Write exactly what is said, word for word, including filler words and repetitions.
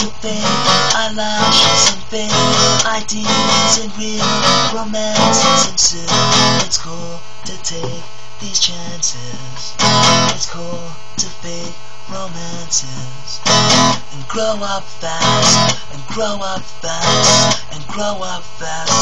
to fake eyelashes and fake I Ds and real romances ensue. It's cool to take these chances. It's cool to fake romances and grow up fast, and grow up fast, and grow up fast.